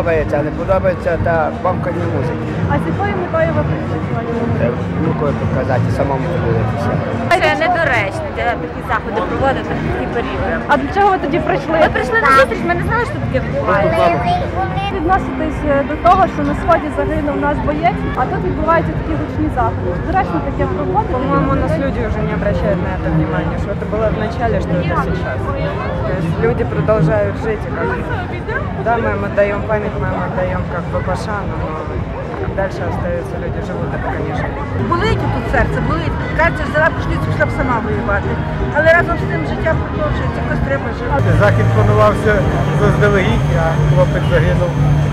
подобається, а не подобається та бамкані музики. А з якою метою ви прийшли сьогодні? Внукові показати, самому подивитися. Це недоречно такі заходи проводити в такі періоди. А до чого ви тоді прийшли? Ми прийшли на зустріч, ми не знали, що таке відбувається. Відноситесь до того, що на сході загинув наш боєць, а тут відбуваються такі гучні заходи. Доречно таке проводити? По-моему, у нас люди уже не обращают на это внимания, что это было в начале, что это сейчас. То есть люди продолжают жить. И как... Да, мы им отдаем память, мы им отдаем как бы Пашану, но как дальше остаются люди, живут, это, конечно. Болить тут серце, болить. Кажуть, що зараз пішла б сама воювати. Але разом з тим життя продовжується, якось треба жити. Захід планувався заздалегідь, а хлопець загинув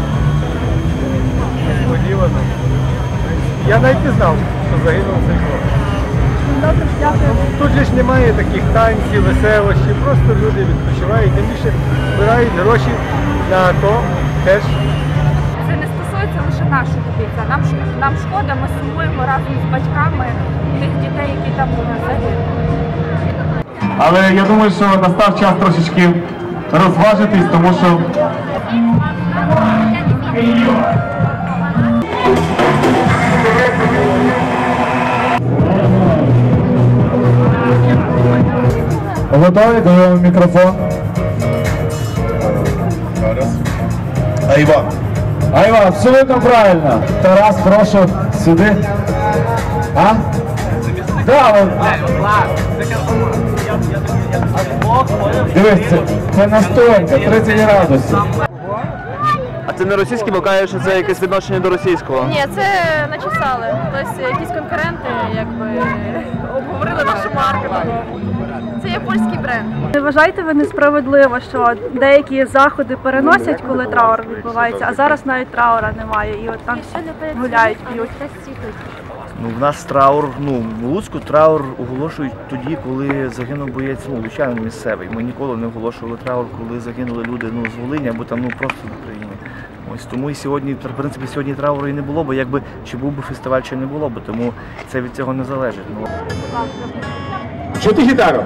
несподівано. Я навіть не знав, що загинув цей хлопець. Добре, дякую. Тут же ж немає таких танців, веселощів, просто люди відпочивають, тим більше збирають гроші на АТО теж. Це не стосується лише нашої дитини. Нам шкода, ми сумуємо разом з батьками тих дітей, які там загинули. Але я думаю, що настав час трошечки розважитись, тому що готові? Даємо мікрофон. Айван. Айван, абсолютно правильно. Тарас, прошу, сюди. А? Да, от. Дивись, це настоянка, 30 градусів. А це не російський, бо кажуть, що це якесь відношення до російського? Ні, це начесали. Тобто якісь конкуренти якби обговорили нашу марку. Це є польський бренд. Не вважаєте ви несправедливо, що деякі заходи переносять, коли траур відбувається, а зараз навіть траура немає і от там всі гуляють, п'ють? Ну, в нас траур, в Луцьку траур оголошують тоді, коли загинув боєць, лучанин місцевий. Ми ніколи не оголошували траур, коли загинули люди з Волині або там просто в Україні. Ось тому і сьогодні, в принципі, сьогодні трауру і не було, бо якби чи був би фестиваль, чи не було б, тому це від цього не залежить. Чути гітару?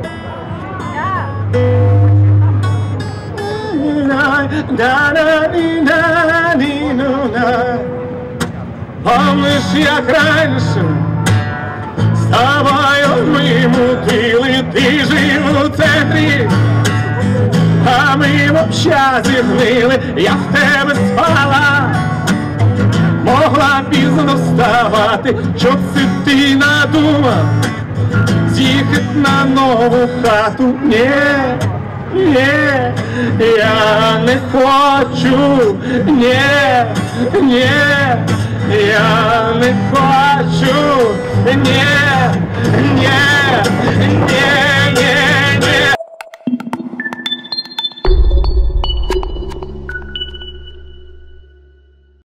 Помниш, як раніше з тобою ми мутили, ти жив у центрі, а ми в общазі гнили, я в тебе спала, могла пізно вставати, щоб це ти надумав з'їхати на нову хату. Ні, я не хочу, ні, я не хочу, ні,